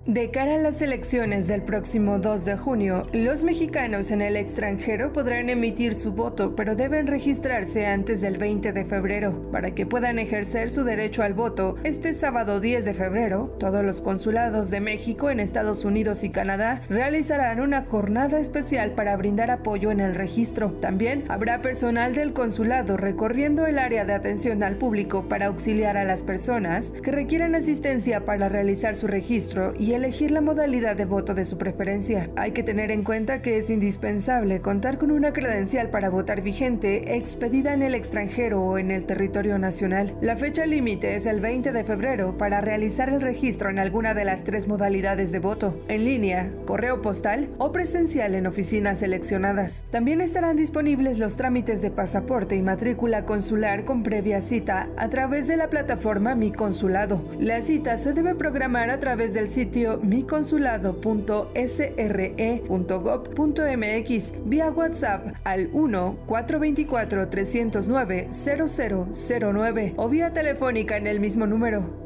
De cara a las elecciones del próximo 2 de junio, los mexicanos en el extranjero podrán emitir su voto, pero deben registrarse antes del 20 de febrero. Para que puedan ejercer su derecho al voto, este sábado 10 de febrero, todos los consulados de México en Estados Unidos y Canadá realizarán una jornada especial para brindar apoyo en el registro. También habrá personal del consulado recorriendo el área de atención al público para auxiliar a las personas que requieran asistencia para realizar su registro y elegir la modalidad de voto de su preferencia. Hay que tener en cuenta que es indispensable contar con una credencial para votar vigente expedida en el extranjero o en el territorio nacional. La fecha límite es el 20 de febrero para realizar el registro en alguna de las 3 modalidades de voto: en línea, correo postal o presencial en oficinas seleccionadas. También estarán disponibles los trámites de pasaporte y matrícula consular con previa cita a través de la plataforma Mi Consulado. La cita se debe programar a través del sitio miconsulado.sre.gov.mx vía WhatsApp al 1-424-309-0009 o vía telefónica en el mismo número.